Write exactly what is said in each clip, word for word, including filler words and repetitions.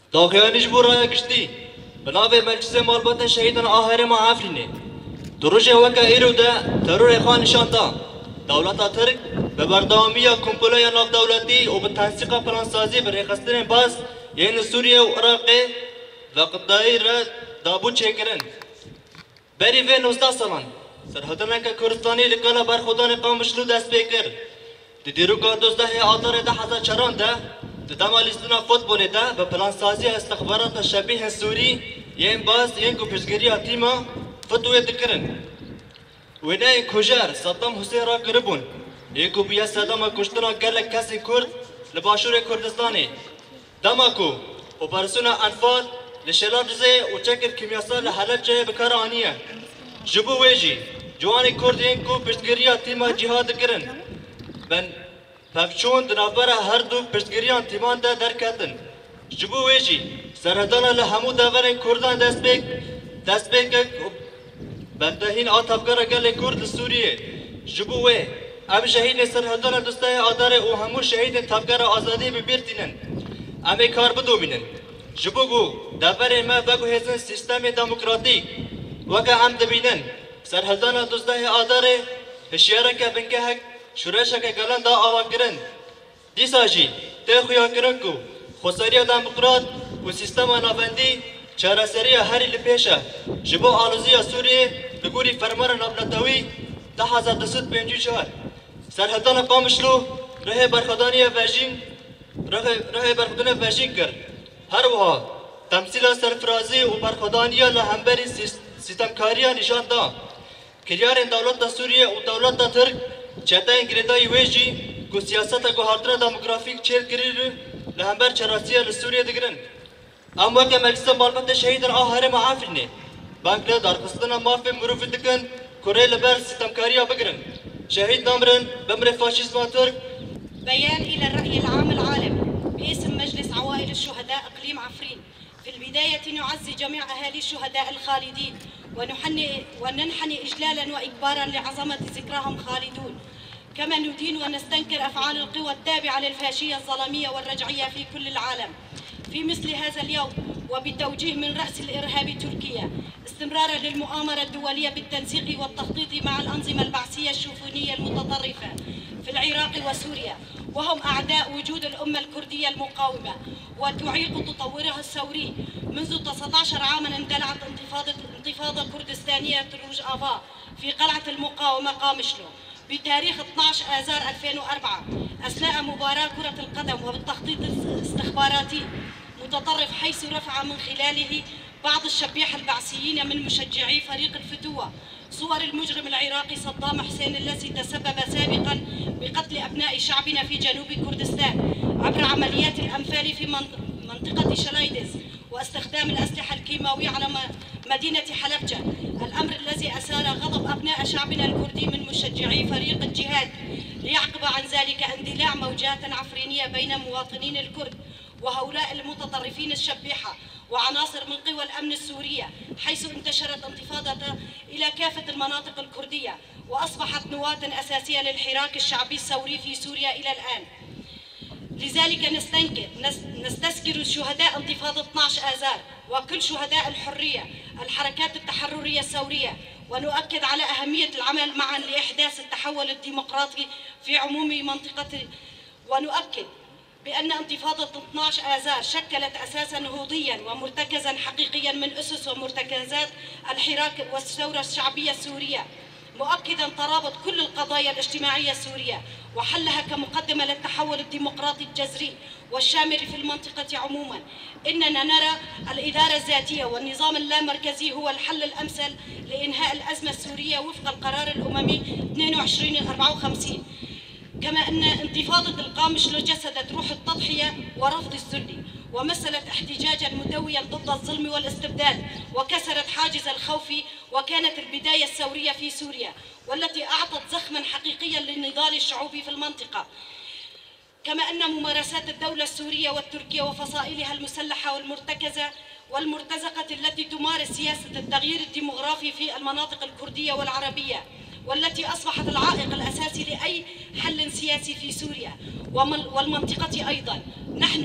داخیانش برای کشتی بنابه مجلس مالبات شهیدان آهر ما عفرینه دروژه وکا ایرو ده ترور خان نشان دا دولت ترک به بردامی کمپلوی ناف دولتی و به تنسیق پلانسازی به ریخستن باز یعنی سوریه و عراق و قطعی را دابو چکرن بری و نوزده سالان سرحدنا که کردستانی لکالا برخودان قامشلو دست بکر دی دیروگا دوزده آتار ده هزار چران ده دی دمالیستنا فوتبول ده به پلانسازی استخبارات شبیه سوری یعنی باز یعنی کو پشگیری تیما فتوی دکرن و نه کجار صدام حسین را قربون یکو بیا صدام کشتنا گلک کسی کرد لباشور کردستانی دماکو اپراسیون انفال لشلات زی و چکر کیمیاسا لحلب جای بکار آنیه جبو ویجی جوانی کرد یکو پشتگیری تیما جهاد کرن بن پفچون دنابرا هر دو پشتگیریان تیمان ده درکتن جبو ویجی سرحدان لهمو دورن کردان دست بیک دست بیک بندهین آتابگار گل کرد سوریه جبو وی ام شهید سرحدان دوستای آدار او همو شهید تابگار آزادی ببیرتینن امی کار بدومینن جبو گو دور ما بگو هزن سیستم دموکراتیک وکا هم دبینن سرحدان دوستای آدار هشیاره که بنگه هک شورشه که گلن دا آوا کرن دیسا جی تی خویا کرن کو خساری دموکرات و سیستم نافندی چاره سری هری لپیشه جبو آلوزی سوریه بگوری فرمان نابلتوی ده هزار دست پنجی چهار سرحدان قامشلو ره برخدانی وژین ره برخدانی وژین کرد هر وها تمثیل سرفرازی و برخدانی لهمبری سیستمکاری نشان دا کریار دولت سوریه و دولت ترک چتا انگریدای ویجی کو سیاست گوهردن دموگرافیک چیل کری لهمبر چراسی لسوریه دگرن اما که مجلس مالبات شهیدان آهر معافرنه بانک دارخستان مافی مروف دکن کره لبر سیستمکاری بگرن شهيد نامرن بمر فاشيزم ترك. بيان إلى الرأي العام العالم باسم مجلس عوائل الشهداء إقليم عفرين. في البداية نعزي جميع أهالي الشهداء الخالدين ونحني وننحني إجلالا وإكبارا لعظمة ذكراهم خالدون. كما ندين ونستنكر أفعال القوى التابعة للفاشية الظلمية والرجعية في كل العالم. في مثل هذا اليوم وبالتوجيه من رأس الإرهاب تركيا استمرارا للمؤامرة الدولية بالتنسيق والتخطيط مع الأنظمة البعثية الشوفونية المتطرفة في العراق وسوريا وهم أعداء وجود الأمة الكردية المقاومة وتعيق تطورها الثوري. منذ تسعة عشر عاما اندلعت انتفاضة انتفاضة كردستانية روجافا في قلعة المقاومة قامشلو بتاريخ اثني عشر آذار ألفين وأربعة أثناء مباراة كرة القدم وبالتخطيط الاستخباراتي متطرف حيث رفع من خلاله بعض الشبيحة البعثيين من مشجعي فريق الفتوة صور المجرم العراقي صدام حسين الذي تسبب سابقا بقتل أبناء شعبنا في جنوب كردستان عبر عمليات الأنفال في منطقة شلايدز واستخدام الأسلحة الكيماوية على مدينة حلبجة، الأمر الذي أثار غضب أبناء شعبنا الكردي من مشجعي فريق الجهاد، ليعقب عن ذلك اندلاع موجات عفرينية بين مواطنين الكرد وهؤلاء المتطرفين الشبيحة وعناصر من قوى الأمن السورية، حيث انتشرت انتفاضة إلى كافة المناطق الكردية وأصبحت نواة أساسية للحراك الشعبي الثوري في سوريا إلى الآن. لذلك نستنكر نستذكر شهداء انتفاضة اثني عشر آذار وكل شهداء الحرية الحركات التحررية الثورية، ونؤكد على أهمية العمل معا لإحداث التحول الديمقراطي في عموم منطقة، ونؤكد بأن انتفاضة اثني عشر آذار شكلت أساسا نهوضيا ومرتكزا حقيقيا من أسس ومرتكزات الحراك والثورة الشعبية السورية، مؤكدا ترابط كل القضايا الاجتماعية السورية وحلها كمقدمة للتحول الديمقراطي الجذري والشامل في المنطقة عموما. إننا نرى الإدارة الذاتية والنظام اللامركزي هو الحل الأمثل لإنهاء الأزمة السورية وفق القرار الأممي اثنين وعشرين أربعة وخمسين. كما أن انتفاضة القامشلو جسدت روح التضحية ورفض الذل ومثلت احتجاجا مدويا ضد الظلم والاستبداد وكسرت حاجز الخوف، وكانت البداية الثورية في سوريا والتي أعطت زخما حقيقيا للنضال الشعوبي في المنطقة. كما أن ممارسات الدولة السورية والتركية وفصائلها المسلحة والمرتكزة والمرتزقة التي تمارس سياسة التغيير الديمغرافي في المناطق الكردية والعربية والتي أصبحت العائق الأساسي لأي حل سياسي في سوريا والمنطقة أيضا. نحن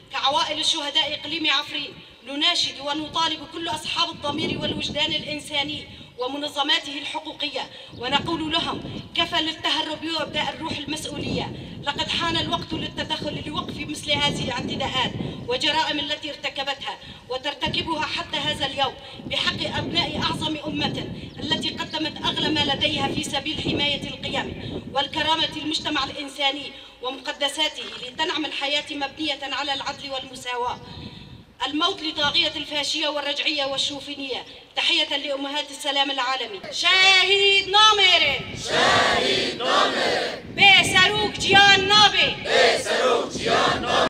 كعوائل الشهداء إقليم عفرين نناشد ونطالب كل أصحاب الضمير والوجدان الإنساني ومنظماته الحقوقية ونقول لهم كفى للتهرب وابداء الروح المسؤولية. لقد حان الوقت للتدخل لوقف مثل هذه الاعتداءات والجرائم التي ارتكبتها وترتكبها حتى هذا اليوم بحق أبناء أعظم أمة التي قدمت أغلى ما لديها في سبيل حماية القيم والكرامة المجتمع الإنساني ومقدساته لتنعم الحياة مبنية على العدل والمساواة. الموت لطاغية الفاشية والرجعية والشوفينية. تحية لأمهات السلام العالمي. شهيد نامرن شهيد نامرن به سروک جیان نابه به سروک جیان نابه